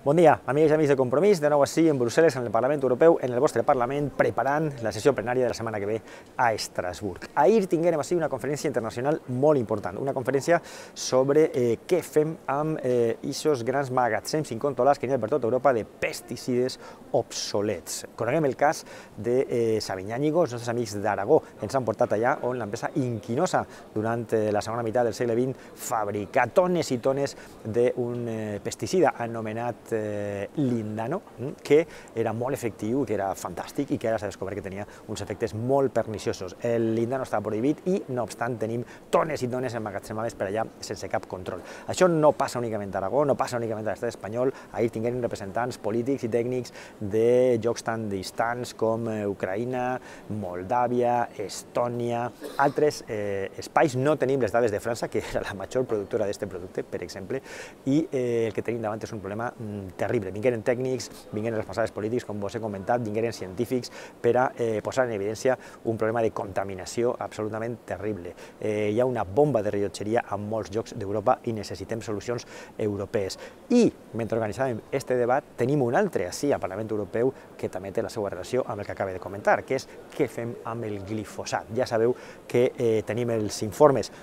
Bon dia, amigues i amics de Compromís, de nou així en Brussel·les, en el Parlament Europeu, en el vostre Parlament, preparant la sessió plenària de la setmana que ve a Estrasburg. Ahir tinguérem així una conferència internacional molt important, una conferència sobre què fem amb aquests grans magatzems incontrolats que n'hi ha per tota Europa de pesticides obsolets. Coneguem el cas de Sabinyànigo, els nostres amics d'Aragó ens han portat allà on l'empresa Inquinosa, durant la segona meitat del segle XX, fabrica tones i tones d'un pesticida anomenat Lindano, que era molt efectiu, que era fantàstic i que ara s'ha descobert que tenia uns efectes molt perniciosos. El Lindano estava prohibit i, no obstant, tenim tones i tones emmagatzemades per allà sense cap control. Això no passa únicament a Aragó, no passa únicament a l'estat espanyol. Ahir tinguem representants polítics i tècnics de llocs tan distants com Ucraïna, Moldàvia, Estònia, altres espais. No tenim les dades de França, que era la major productora d'aquest producte, per exemple, i el que tenim davant és un problema terrible. Vingueren tècnics, vingueren responsables polítics, com vos he comentat, vingueren científics per a posar en evidència un problema de contaminació absolutament terrible. Hi ha una bomba de rellotgeria a molts llocs d'Europa i necessitem solucions europees. I, mentre organitzàvem aquest debat, tenim un altre ací al Parlament Europeu que també té la seva relació amb el que acabo de comentar, que és què fem amb el glifosat. Ja sabeu que tenim els informes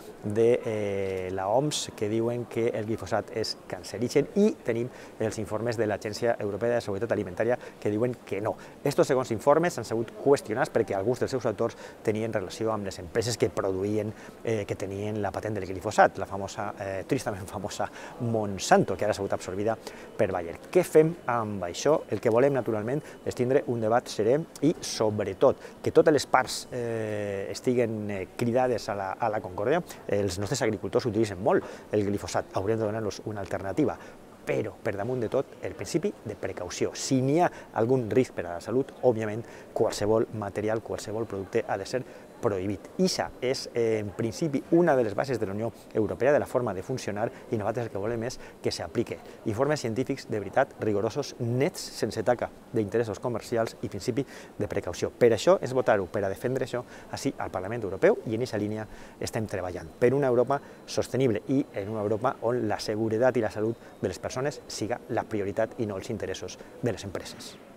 de l'OMS que diuen que el glifosat és cancerigen i tenim els informes de l'Agència Europea de Seguretat Alimentària que diuen que no. Estos segons informes han sigut qüestionats perquè alguns dels seus autors tenien relació amb les empreses que produïen, que tenien la patent del glifosat, la famosa, tristament famosa Monsanto, que ara ha sigut absorbida per Bayer. Què fem amb això? El que volem, naturalment, és tindre un debat serè i, sobretot, que totes les parts estiguen cridades a la concòrdia. Els nostres agricultors utilitzen molt el glifosat, haurem de donar-los una alternativa, però, per damunt de tot, el principi de precaució. Si n'hi ha algun risc per a la salut, òbviament, qualsevol material, qualsevol producte ha de ser prohibit. Ixa és, en principi, una de les bases de la Unió Europea, de la forma de funcionar, i nosaltres el que volem és que s'aplique. Informes científics de veritat rigorosos, nets, sense taca d'interessos comercials i principi de precaució. Per això és votar-ho, per a defendre això, així al Parlament Europeu, i en aquesta línia estem treballant per una Europa sostenible i en una Europa on la seguretat i la salut de les persones siga la prioritat i no els interessos de les empreses.